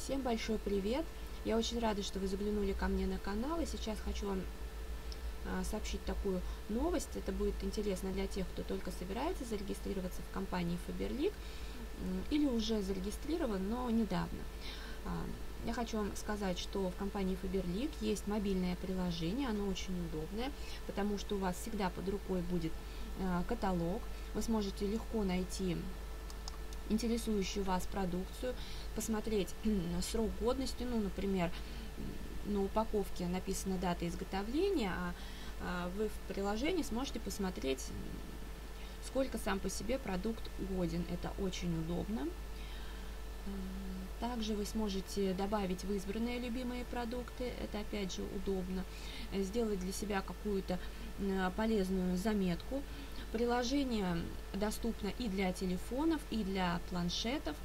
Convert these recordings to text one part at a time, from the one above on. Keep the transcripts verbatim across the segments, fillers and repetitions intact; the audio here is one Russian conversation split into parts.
Всем большой привет! Я очень рада, что вы заглянули ко мне на канал, и сейчас хочу вам а, сообщить такую новость. Это будет интересно для тех, кто только собирается зарегистрироваться в компании Faberlic или уже зарегистрирован, но недавно. А, я хочу вам сказать, что в компании Faberlic есть мобильное приложение, оно очень удобное, потому что у вас всегда под рукой будет а, каталог, вы сможете легко найти интересующую вас продукцию, посмотреть срок годности, ну, например, на упаковке написана дата изготовления, а, а вы в приложении сможете посмотреть, сколько сам по себе продукт годен. Это очень удобно. Также вы сможете добавить в избранные любимые продукты, это опять же удобно, сделать для себя какую-то полезную заметку. Приложение доступно и для телефонов, и для планшетов.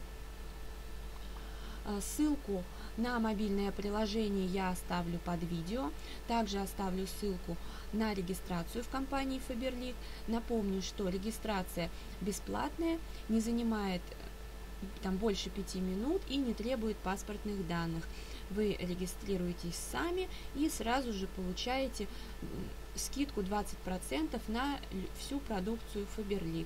Ссылку на мобильное приложение я оставлю под видео. Также оставлю ссылку на регистрацию в компании Faberlic. Напомню, что регистрация бесплатная, не занимает там больше пяти минут и не требует паспортных данных. Вы регистрируетесь сами и сразу же получаете скидку двадцать процентов на всю продукцию Faberlic.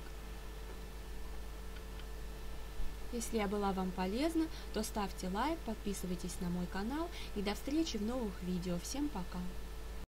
Если я была вам полезна, то ставьте лайк, подписывайтесь на мой канал и до встречи в новых видео. Всем пока!